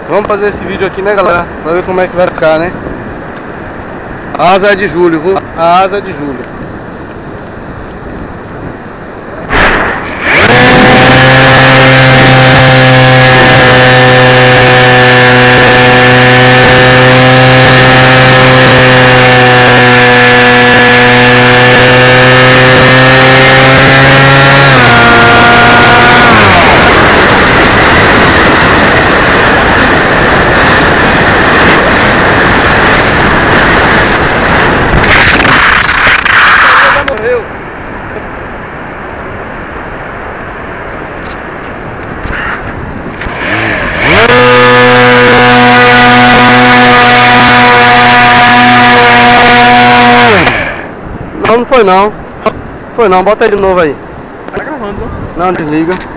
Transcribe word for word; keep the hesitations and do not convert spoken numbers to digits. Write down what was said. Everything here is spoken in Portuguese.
Vamos fazer esse vídeo aqui, né, galera? Pra ver como é que vai ficar, né? A asa é de julho, viu? A asa é de julho. Não, não foi não. Foi não, bota aí de novo aí. Tá gravando. Não, desliga.